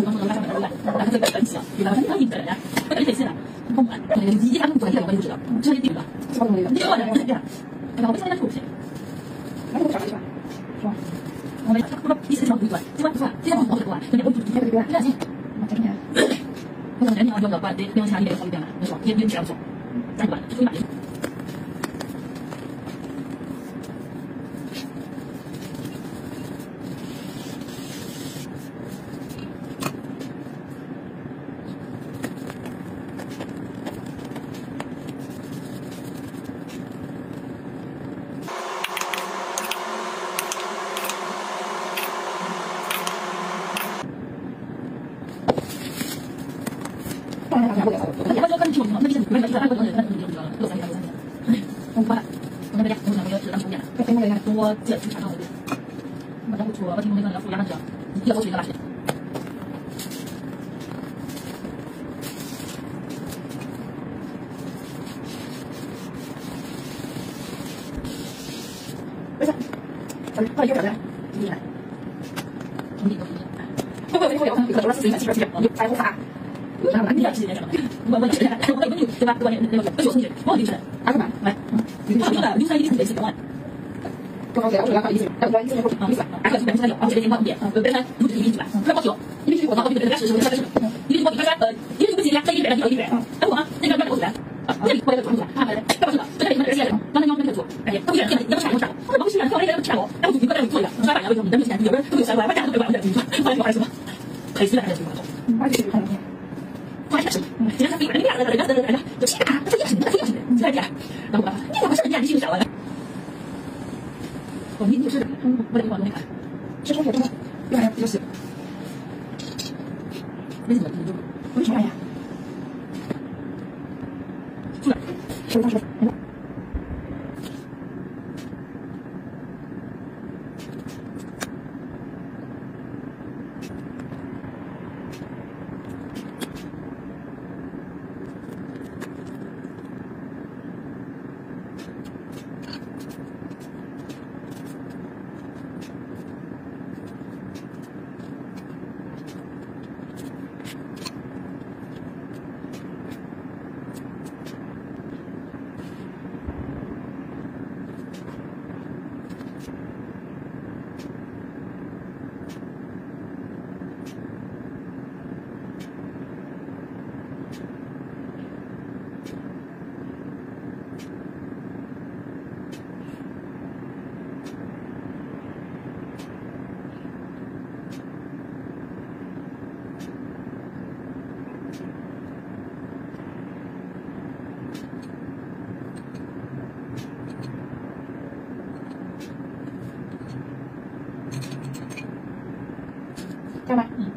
方说拉上本来然后这个本起啊，有的很硬的人呀，或者一些线啊，不管，可能一他们不管这个我也不知道，这是顶的，这个东西，你说的这样，然后我现在出去，那我找一下，是吧？我们不一时想不转，这关不算，这关不好转，人家我主对对对，这样我这边，我可能人家要管对，不用强烈好一点了，没错，也这样做，再管，就买。我就跟听我那边那边那个东西，那个六三年，我管了，我那边我想我要是当主演，多接触查到的，我然后说我听那个要负压的，一个都是一个垃圾。为啥？后来又找的，厉害，同意都同意。会不会有可能有了4岁7岁有白头发？那你要几年什么？我对吧？我那个不9岁，我就是2个半，来，他这个刘三一定是4万。多少钱？我2个1岁，我1岁不啊？2个基本上有，而且这情况点，本身不止1米9万，快报9，因为我到后面人家是因为我比他因为不急呀，在100到100，哎我那个我来，那里过来个转转，来，干嘛去了？这里面的人刚才要那个做，哎呀，都是人，你不傻我傻，我不是人，我那个不傻我，然后就一个在那里做一个，刷板呀，为什么你的面前有人都有3万，我家都没管我的，后来我儿子赔死了还是什么？而且看到没？我也是，人家非人家就气啊，这也是，你在这，然后你怎么是人家你姓小啊？我你就是，我得往东看，这双手真的，有点就是，为什么你就为什么呀？出来，手上手，干嘛？